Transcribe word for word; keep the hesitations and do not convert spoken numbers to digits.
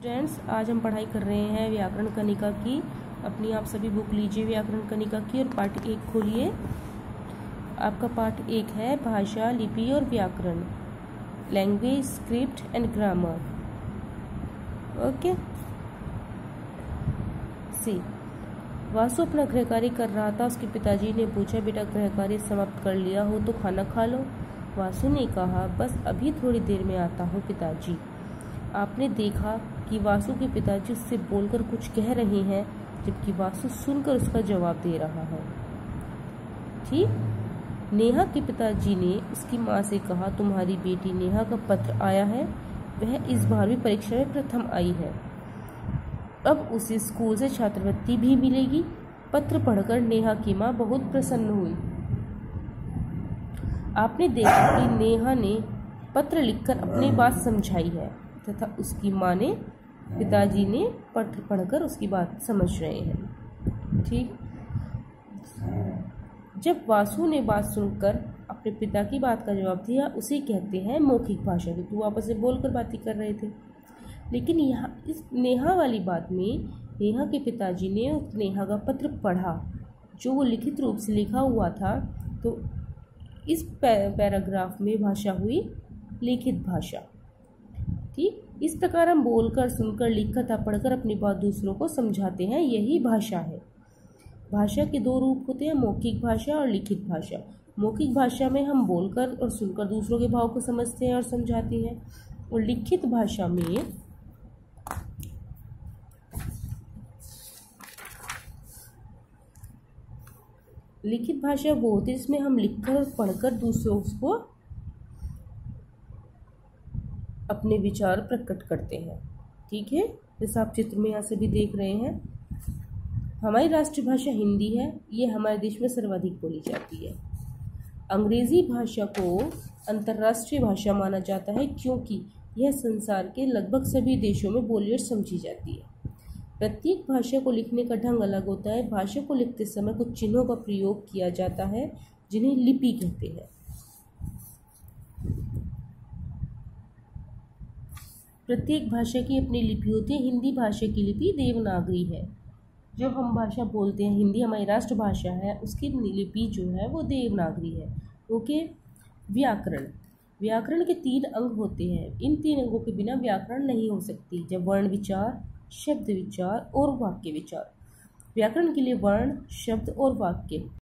Students, आज हम पढ़ाई कर रहे हैं व्याकरण कनिका की। अपनी आप सभी बुक लीजिए व्याकरण कनिका की और पाठ एक खोलिए। आपका पाठ एक है भाषा, लिपि और व्याकरण, language, script and grammar. Okay. See, Vasu अपना गृह कार्य कर रहा था। उसके पिताजी ने पूछा, बेटा गृह कार्य समाप्त कर लिया हो तो खाना खा लो। वासु ने कहा, बस अभी थोड़ी देर में आता हूँ पिताजी। आपने देखा कि वासु के पिताजी उससे बोलकर कुछ कह रहे हैं, जबकि वासु सुनकर उसका जवाब दे रहा है। ठीक। नेहा के पिताजी ने उसकी माँ से कहा, तुम्हारी बेटी नेहा का पत्र आया है। वह इस बारहवीं परीक्षा में प्रथम आई है। अब उसे स्कूल से छात्रवृत्ति भी मिलेगी। पत्र पढ़कर नेहा की माँ बहुत प्रसन्न हुई। आपने देखा कि नेहा ने पत्र लिखकर अपनी बात समझाई है तथा उसकी माँ ने, पिताजी ने पत्र पढ़कर उसकी बात समझ रहे हैं। ठीक। जब वासु ने बात सुनकर अपने पिता की बात का जवाब दिया, उसे कहते हैं मौखिक भाषा। क्योंकि वो आपस में बोलकर बातें कर रहे थे। लेकिन यहाँ इस नेहा वाली बात में नेहा के पिताजी ने उस नेहा का पत्र पढ़ा जो वो लिखित रूप से लिखा हुआ था। तो इस पैराग्राफ में भाषा हुई लिखित भाषा। ठीक। इस प्रकार हम बोलकर, सुनकर, लिखकर तथा पढ़कर अपनी बात दूसरों को समझाते हैं। यही भाषा है। भाषा के दो रूप होते हैं, मौखिक भाषा और लिखित भाषा। मौखिक भाषा में हम बोलकर और सुनकर दूसरों के भाव को समझते हैं और समझाते हैं। और लिखित भाषा में लिखित भाषा वो होती है जिसमें हम लिखकर और पढ़कर दूसरों को अपने विचार प्रकट करते हैं। ठीक है। जैसा आप चित्र में यहाँ से भी देख रहे हैं, हमारी राष्ट्रीय भाषा हिंदी है। ये हमारे देश में सर्वाधिक बोली जाती है। अंग्रेजी भाषा को अंतर्राष्ट्रीय भाषा माना जाता है क्योंकि यह संसार के लगभग सभी देशों में बोली और समझी जाती है। प्रत्येक भाषा को लिखने का ढंग अलग होता है। भाषा को लिखते समय कुछ चिन्हों का प्रयोग किया जाता है जिन्हें लिपि कहते हैं। प्रत्येक भाषा की अपनी लिपि होती है। हिंदी भाषा की लिपि देवनागरी है। जो हम भाषा बोलते हैं, हिंदी हमारी राष्ट्रभाषा है, उसकी लिपि जो है वो देवनागरी है। ओके। व्याकरण। व्याकरण के तीन अंग होते हैं। इन तीन अंगों के बिना व्याकरण नहीं हो सकती। जब वर्ण विचार, शब्द विचार और वाक्य विचार। व्याकरण के लिए वर्ण, शब्द और वाक्य